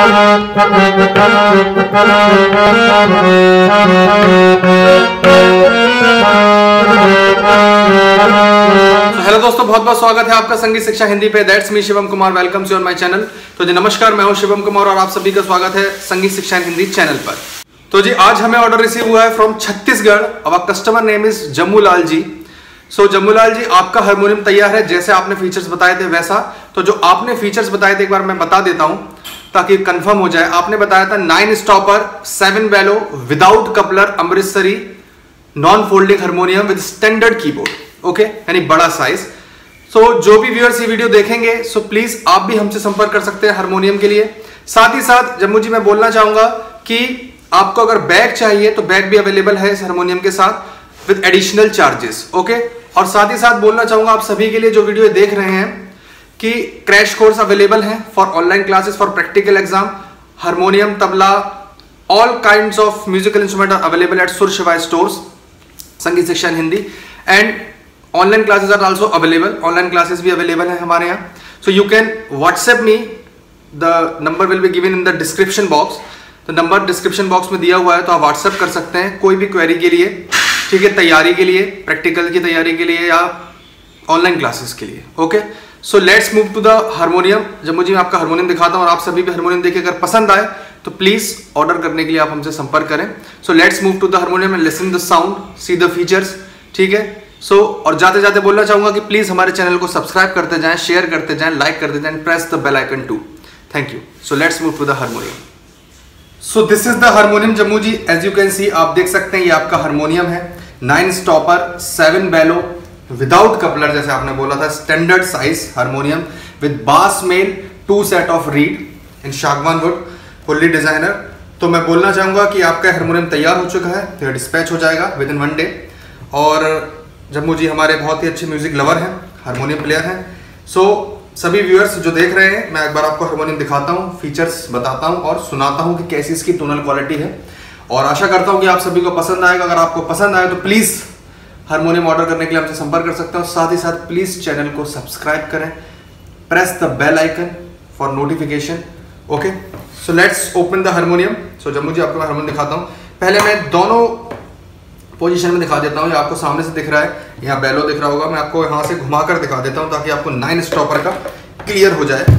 Hello दोस्तों, बहुत बहुत स्वागत है आपका संगीत शिक्षा हिंदी पे। That's me Shivam Kumar, welcome to my channel. तो जी नमस्कार, मैं हूं शिवम कुमार और आप सभी का स्वागत है संगीत शिक्षा हिंदी चैनल पर। तो जी आज हमें ऑर्डर रिसीव हुआ है फ्रॉम छत्तीसगढ़। अब customer name is Jammulal ji. So Jammulal ji, आपका हारमोनियम तैयार है जैसे आपने फीचर्स बताए थे वैसा। तो जो आपने फीचर्स बताए थे एक बार मैं बता देता हूं ताकि कंफर्म हो जाए। आपने बताया था 9 stopper, 7 bellow, without coupler, Amritsari, non folding harmonium with standard keyboard, okay, यानी बड़ा साइज। सो जो भी व्यूअर्स ये वीडियो देखेंगे सो प्लीज आप भी हमसे संपर्क कर सकते हैं हारमोनियम के लिए। साथ ही साथ जम्मू जी मैं बोलना चाहूंगा कि आपको अगर बैग चाहिए तो बैग भी अवेलेबल है इस हारमोनियम के साथ विद एडिशनल चार्जेस, ओके। और साथ ही साथ बोलना चाहूंगा आप सभी के लिए जो वीडियो देख रहे हैं कि क्रैश कोर्स अवेलेबल है for online classes, for practical exam. Harmonium, tabla, all kinds of musical instrument are available at Sur Shivay stores, Sangeet Shiksha Hindi. And online classes are also available, online classes भी अवेलेबल है हमारे यहाँ। So you can WhatsApp me, the number will be given in the description box. तो number description box में दिया हुआ है, तो आप व्हाट्सएप कर सकते हैं कोई भी क्वेरी के लिए, ठीक है, तैयारी के लिए, प्रैक्टिकल की तैयारी के लिए या ऑनलाइन क्लासेस के लिए, okay. So let's move to the harmonium. Jammu ji मैं आपका हारमोनियम दिखाता हूं और आप सभी भी हारमोनियम देखे अगर पसंद आए तो प्लीज ऑर्डर करने के लिए आप हमसे संपर्क करें। So let's move to the harmonium and listen the sound, see the features, ठीक है। सो और जाते जाते बोलना चाहूंगा कि प्लीज हमारे चैनल को सब्सक्राइब करते जाएं, शेयर करते जाएं, लाइक करते जाएं, press the bell icon too. Thank you. So let's move to the harmonium. So this is the harmonium Jammu ji. As you can see, आप देख सकते हैं ये आपका हारमोनियम है। 9 स्टॉपर, 7 बेलो, विदाउट कपलर जैसे आपने बोला था, standard size harmonium with bass male, 2 set of reed in सागवान वुड, फुल्ली डिजाइनर। तो मैं बोलना चाहूंगा कि आपका हारमोनियम तैयार हो चुका है, तो डिस्पैच हो जाएगा विद इन 1 डे। और जम्मू जी हमारे बहुत ही अच्छे म्यूजिक लवर हैं, हारमोनियम प्लेयर हैं। सो सभी व्यूअर्स जो देख रहे हैं, मैं एक बार आपको हारमोनियम दिखाता हूँ, फीचर्स बताता हूँ और सुनाता हूँ कि कैसी इसकी टोनल क्वालिटी है। और आशा करता हूँ कि आप सभी को पसंद आएगा। अगर आपको पसंद आए तो प्लीज हारमोनियम ऑर्डर करने के लिए हमसे संपर्क कर सकते हो। साथ ही साथ प्लीज चैनल को सब्सक्राइब करें, press the bell icon for notification, okay. So let's open the harmonium. So Jammu ji आपको मैं हारमोनियम दिखाता हूँ। पहले मैं दोनों पोजीशन में दिखा देता हूँ। ये आपको सामने से दिख रहा है, यहाँ बेलो दिख रहा होगा। मैं आपको यहाँ से घुमाकर दिखा देता हूँ ताकि आपको 9 स्टॉपर का क्लियर हो जाए।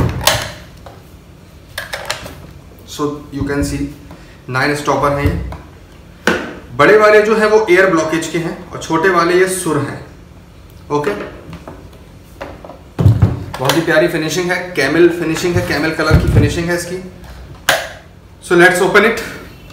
So you can see 9 stopper हैं ये। बड़े वाले जो है वो एयर ब्लॉकेज के हैं और छोटे वाले ये सुर हैं, ओके। बहुत ही प्यारी फिनिशिंग है, कैमल फिनिशिंग है, कैमल कलर की फिनिशिंग है इसकी। So let's open it.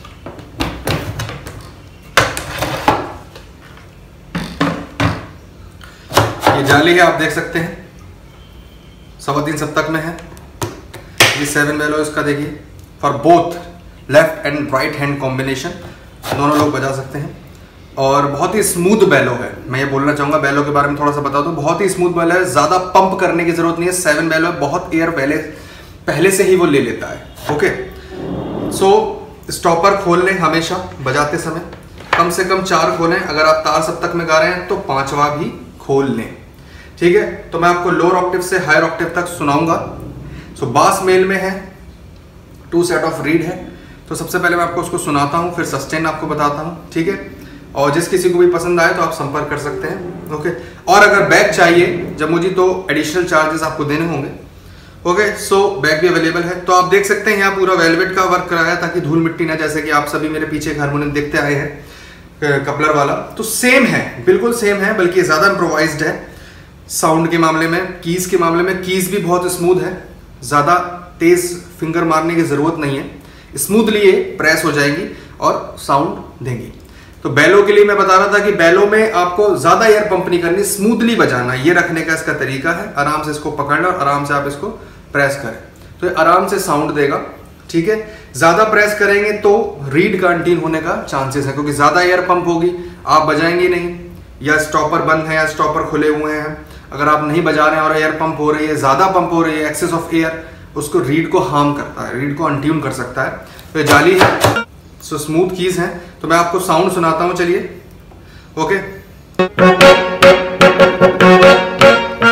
ये जाली है, आप देख सकते हैं 3.25 सप्तक में है। ये 7 बेलो इसका देखिए, for both left and right hand combination, दोनों लोग बजा सकते हैं। और बहुत ही स्मूथ बेलो है, मैं ये बोलना चाहूंगा। बेलो के बारे में थोड़ा सा बता दूं, बहुत ही स्मूथ बेलो है, ज्यादा पंप करने की जरूरत नहीं है। 7 बेलो है, बहुत एयर पहले से ही वो ले लेता है, ओके। सो स्टॉपर खोल लें हमेशा बजाते समय, कम से कम 4 खोलें। अगर आप तार सप्तक में गा रहे हैं तो 5वां भी खोल लें, ठीक है। तो मैं आपको लोअर ऑक्टेव से हायर ऑक्टेव तक सुनाऊंगा। सो बास मेल में है, 2 सेट ऑफ रीड है। तो सबसे पहले मैं आपको उसको सुनाता हूँ, फिर सस्टेन आपको बताता हूँ, ठीक है। और जिस किसी को भी पसंद आए तो आप संपर्क कर सकते हैं, ओके। और अगर बैग चाहिए जम्मू जी तो एडिशनल चार्जेस आपको देने होंगे, ओके। सो बैग भी अवेलेबल है। तो आप देख सकते हैं यहाँ पूरा वेलवेट का वर्क कराया ताकि धूल मिट्टी ना, जैसे कि आप सभी मेरे पीछे हारमोनियम देखते आए हैं कपलर वाला, तो सेम है, बिल्कुल सेम है, बल्कि ज्यादा इम्प्रोवाइज्ड है। साउंड के मामले में, कीज के मामले में, कीज भी बहुत स्मूथ है, ज्यादा तेज फिंगर मारने की जरूरत नहीं है, स्मूथली ये प्रेस हो जाएंगी और साउंड देंगी। तो बेलो के लिए मैं बता रहा था कि बेलो में आपको ज्यादा एयर पंप नहीं करनी, स्मूथली बजाना, ये रखने का इसका तरीका है। आराम से इसको पकड़ना और आराम से आप इसको प्रेस करें तो ये आराम से साउंड देगा, ठीक है। ज्यादा प्रेस करेंगे तो रीड का अनट्यून होने का चांसेस है, क्योंकि ज्यादा एयर पंप होगी, आप बजाएंगे नहीं, या स्टॉपर बंद है या स्टॉपर खुले हुए हैं। अगर आप नहीं बजा रहे हैं और एयर पंप हो रही है, ज्यादा पंप हो रही है, एक्सेस ऑफ एयर, उसको रीड को हार्म करता है, रीड को अनट्यून कर सकता है। तो ये जाली है, सो स्मूथ कीज हैं। तो मैं आपको साउंड सुनाता हूं, चलिए, ओके।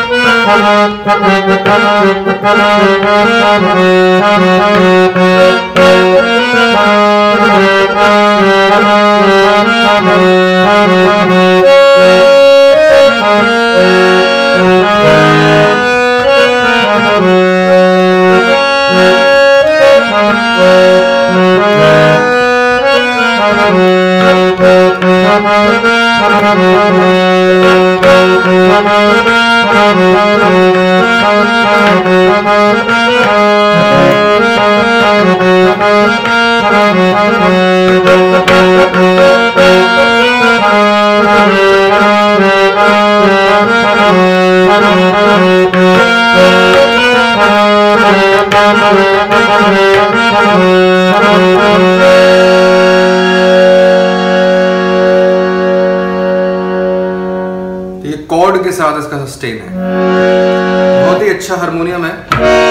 ये कॉर्ड के साथ इसका सस्टेन है, बहुत ही अच्छा हारमोनियम है।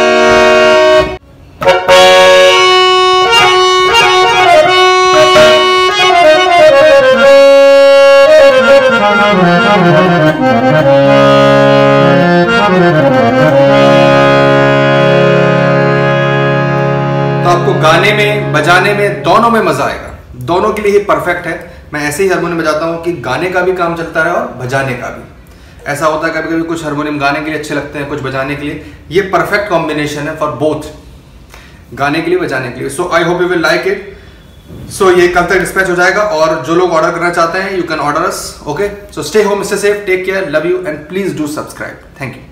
तो आपको गाने में, बजाने में, दोनों में मजा आएगा। दोनों के लिए ही परफेक्ट है। मैं ऐसे ही हारमोनियम बजाता हूँ कि गाने का भी काम चलता रहे और बजाने का भी। ऐसा होता है कभी कभी कुछ हारमोनियम गाने के लिए अच्छे लगते हैं, कुछ बजाने के लिए। ये परफेक्ट कॉम्बिनेशन है फॉर बोथ, गाने के लिए, बजाने के लिए। So I hope you will like it. So ये कल तक डिस्पैच हो जाएगा और जो लोग ऑर्डर करना चाहते हैं, you can order us. Okay, so stay home, stay safe, take care, love you and please do subscribe. Thank you.